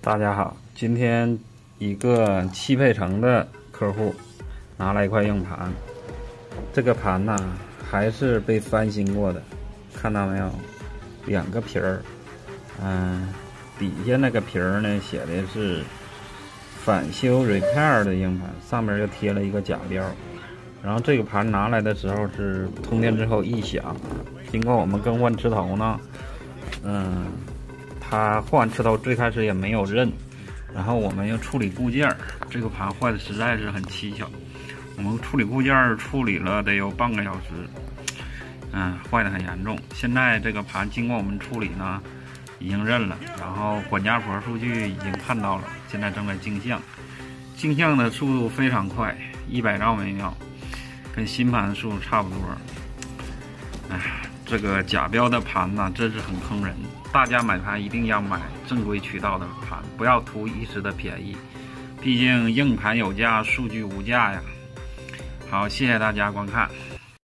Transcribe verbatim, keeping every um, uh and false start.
大家好，今天一个汽配城的客户拿来一块硬盘，这个盘呢还是被翻新过的，看到没有？两个皮儿，嗯，底下那个皮儿呢写的是返修 repair 的硬盘，上面又贴了一个假标。然后这个盘拿来的时候是通电之后异响，经过我们更换吃头呢，嗯。它换吃头最开始也没有认，然后我们又处理固件，这个盘坏的实在是很蹊跷。我们处理固件处理了得有半个小时，嗯，坏的很严重。现在这个盘经过我们处理呢，已经认了，然后管家婆数据已经看到了，现在正在镜像，镜像的速度非常快，一百兆每秒，跟新盘速度差不多。哎。这个假标的盘呢，真是很坑人。大家买盘一定要买正规渠道的盘，不要图一时的便宜。毕竟硬盘有价，数据无价呀。好，谢谢大家观看。